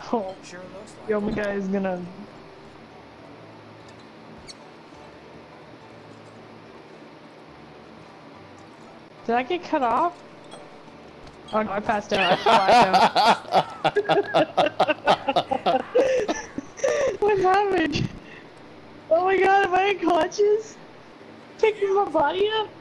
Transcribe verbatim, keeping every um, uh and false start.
Oh, Sure looks like yo, my guy is gonna. Did I get cut off? Oh no, I passed out. I blacked out. What's happening? Oh my god, am I in clutches? Picking my body up?